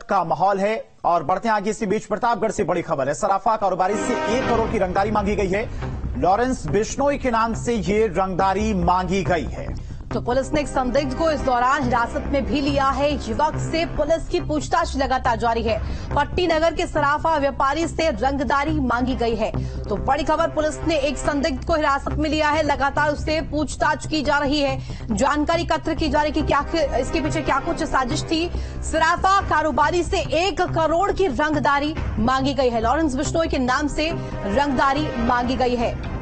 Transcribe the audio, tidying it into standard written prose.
का माहौल है और बढ़ते आगे इसी बीच प्रतापगढ़ से बड़ी खबर है। सराफा कारोबारी से 1 करोड़ की रंगदारी मांगी गई है। लॉरेंस बिश्नोई के नाम से ये रंगदारी मांगी गई है। तो पुलिस ने एक संदिग्ध को इस दौरान हिरासत में भी लिया है। युवक से पुलिस की पूछताछ लगातार जारी है। पट्टी नगर के सराफा व्यापारी से रंगदारी मांगी गई है। तो बड़ी खबर, पुलिस ने एक संदिग्ध को हिरासत में लिया है। लगातार उससे पूछताछ की जा रही है। जानकारी एकत्र की जा रही है कि क्या इसके पीछे क्या कुछ साजिश थी। सराफा कारोबारी से 1 करोड़ की रंगदारी मांगी गई है। लॉरेंस बिश्नोई के नाम से रंगदारी मांगी गई है।